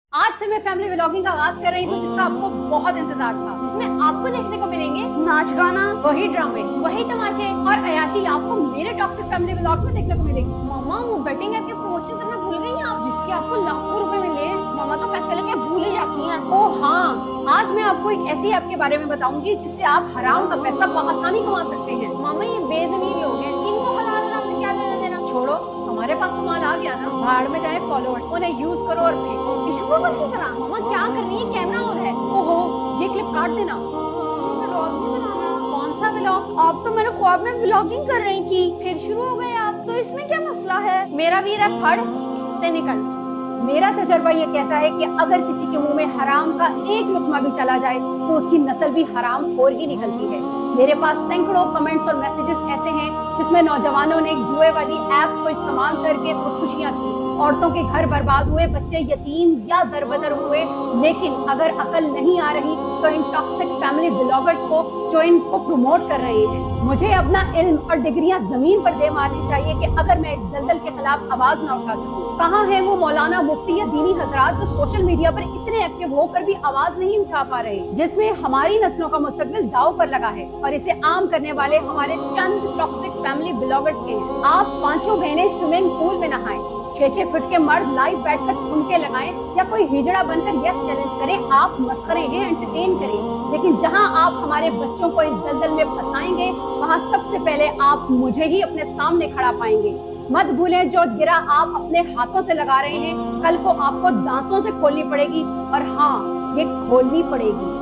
आज से मैं फैमिली व्लॉगिंग का आगाज कर रही हूँ जिसका आपको बहुत इंतजार था, जिसमें आपको देखने को मिलेंगे नाच गाना, वही ड्रामे, वही तमाशे और अयाशी आपको मेरे टॉक्सिक फैमिली व्लॉग्स में देखने को मिलेगी। मामा वो बेटिंग ऐप के प्रमोशन करना भूल गई हैं आप, जिसके आपको लाखों रुपए मिले हैं। मामा तो पैसे लेके भूल ही जाती हैं। ओह हाँ, आज मैं आपको एक ऐसी ऐप के बारे में बताऊंगी जिससे आप हराम का पैसा बआसानी कमा सकते हैं। मामा ये बेज़मीन लोग हैं, इनको हलाल हराम से क्या लेना देना। छोड़ो, हमारे पास तो माल आ गया ना, भाड़ में जाए फॉलोअर्स, उन्हें यूज करो और फेंको यूट्यूबर की तरह। मामा क्या कर रही है, कैमरा ऑन है। ओहो ये क्लिप काट देना। कौन सा व्लॉग? आप तो मेरे ख्वाब में व्लॉगिंग कर रही थी, फिर शुरू हो गए आप। तो इसमें क्या मसला है? मेरा वीर है फड़ से निकल। मेरा तजर्बा ये कहता है कि अगर किसी के मुंह में हराम का एक लुकमा भी चला जाए तो उसकी नस्ल भी हराम खोर ही निकलती है। मेरे पास सैकड़ों कमेंट्स और मैसेजेस ऐसे हैं जिसमें नौजवानों ने जुए वाली ऐप्स को इस्तेमाल करके खुदकुशियां की, औरतों के घर बर्बाद हुए, बच्चे यतीम या दरबदर हुए। लेकिन अगर अकल नहीं आ रही तो इन टॉक्सिक फैमिली ब्लॉगर्स को जो इनको प्रमोट कर रहे हैं, मुझे अपना इल्म और डिग्रियां जमीन पर दे मारनी चाहिए कि अगर मैं इस दलदल के खिलाफ आवाज ना उठा सकूं। कहाँ है वो मौलाना, मुफ्ती या दीनी हजरात जो सोशल मीडिया पर इतने एक्टिव होकर भी आवाज नहीं उठा पा रहे, जिसमें हमारी नस्लों का मुस्तकबिल दांव पर लगा है और इसे आम करने वाले हमारे चंद टॉक्सिक फैमिली ब्लॉगर्स के हैं। आप पांचों बहनें स्विमिंग पूल में नहाएं, 6-6 फुट के मर्द लाइव बैठकर ठुमके लगाएं या कोई हिजड़ा बनकर यस चैलेंज करें। आप मस्खरे हैं, एंटरटेन करें, लेकिन जहां आप हमारे बच्चों को इस दलदल में फंसाएंगे वहां सबसे पहले आप मुझे ही अपने सामने खड़ा पाएंगे। मत भूलें, जो गिरा आप अपने हाथों से लगा रहे हैं, कल को आपको दांतों से खोलनी पड़ेगी, और हाँ, ये खोलनी पड़ेगी।